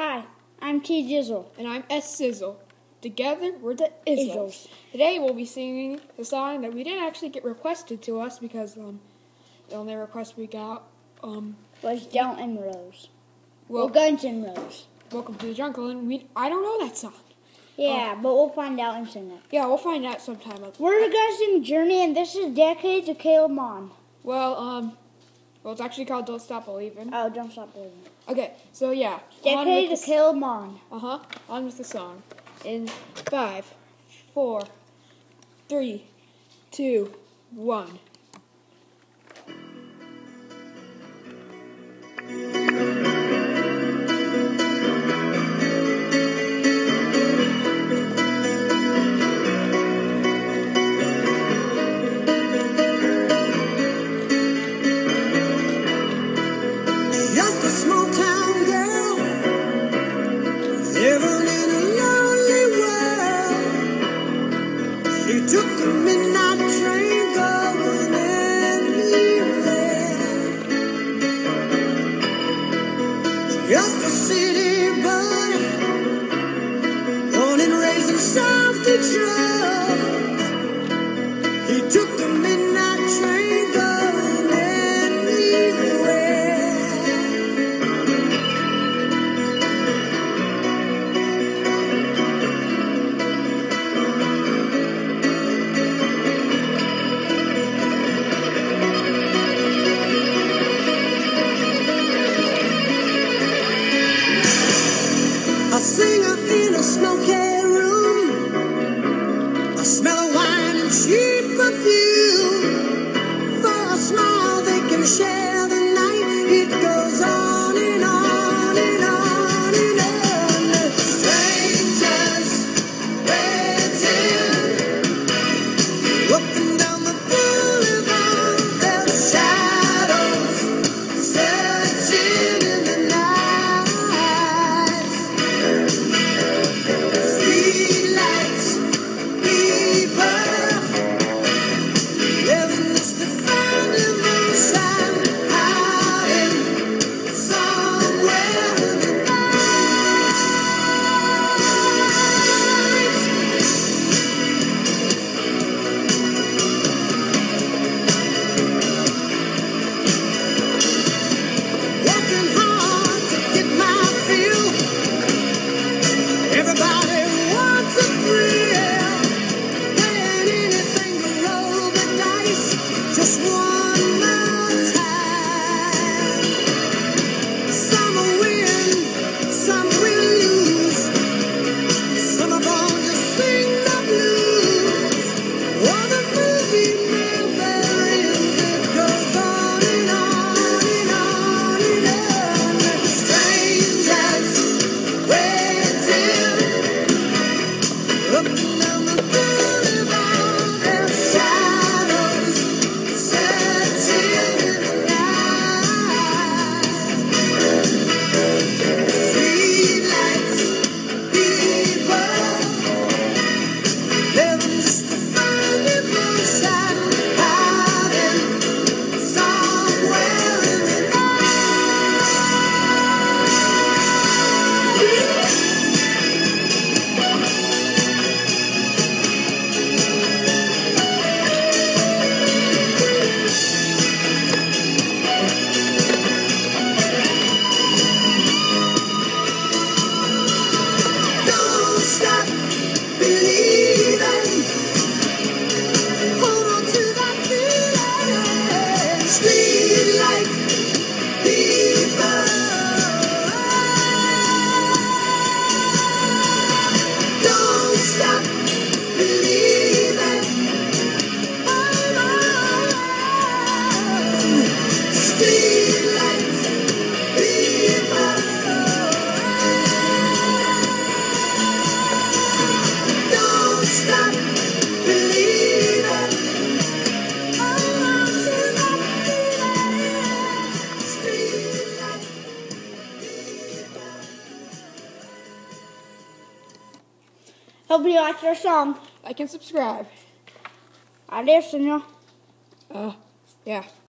Hi, I'm T Jizzle. And I'm S Sizzle. Together, we're the Izzles. Today we'll be singing a song that we didn't actually get requested to us because the only request we got was Don't and Rose. Well, Guns N' Roses. Welcome to the Jungle, and I don't know that song. Yeah, but we'll find out and sing it. Yeah, we'll find out sometime. We're gonna sing Journey, and this is dedicated to Caleb Mon. Well, it's actually called Don't Stop Believing. Oh, Don't Stop Believing. Okay, so yeah. Dedicated to Caleb Mon. On with the song. In 5, 4, 3, 2, 1. Just a small town girl living in a lonely world. She took the midnight train going anywhere. Just a city boy, born and raised in South Detroit. He took the midnight train going anywhere. A singer in a smoky room, a smell of wine and cheap perfume. For a smile they can share the night. It goes on and on and on and on. Strangers waiting, up and down the boulevard. Their shadows searching in the night. Streetlights, people, living just to find emotion, hiding somewhere in the night. Working hard to get my fill. Everybody wants a thrill, paying anything to roll the dice just one more time. Some will win, some will lose, some are born to sing the blues. Oh, the movie never ends, it goes on and on and on and on. Strangers waiting, up and down the boulevard, their shadows searching in the night. Streetlights, people, living just to find emotion, hiding somewhere in the Don't stop believing. Hold on to that feeling. Streetlight people. Don't stop believing. Hold on. Streetlight people. Don't stop believing. Hold on to that feeling. Streetlight people. Hope you liked our song. Like and subscribe. Adios, senor. Yeah.